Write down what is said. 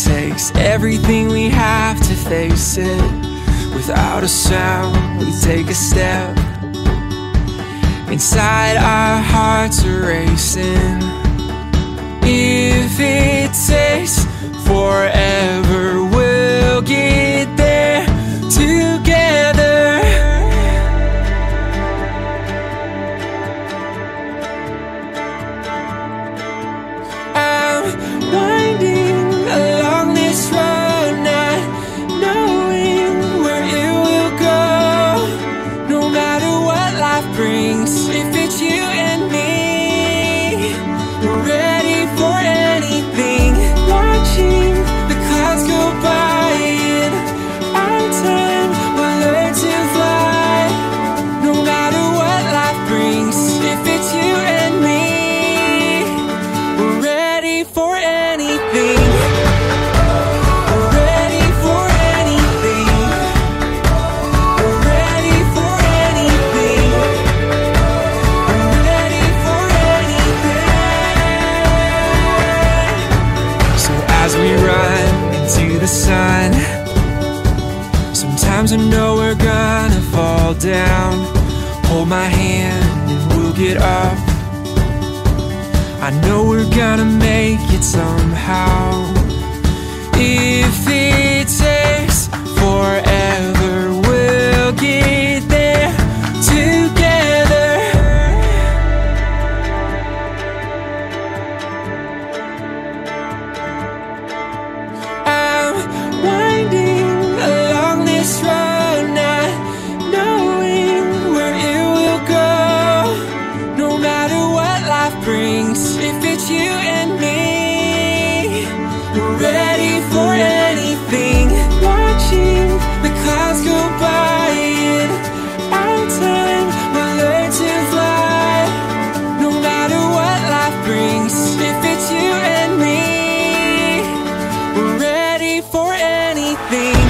takes everything we have to face it. Without a sound, we take a step. Inside our hearts are racing. If it takes forever, we'll get there together. I'm winding along this road, not knowing where it will go. No matter what life brings, if it's you and me, we're ready for anything. Watching the clouds go by, in our time we'll learn to fly. No matter what life brings, if it's you and me, we're ready for anything. We're ready for anything. We're ready for anything. We're ready for anything. So as we run into the sun, sometimes I know we're gonna fall down. Hold my hand and we'll get up. I know we're gonna make it somehow. If it takes forever, we'll get there together. I'm winding along this road, not knowing where it will go. No matter what life brings, if it's you and me, we're ready for anything. Watching the clouds go by, in our time we'll learn to fly. No matter what life brings, if it's you and me, we're ready for anything.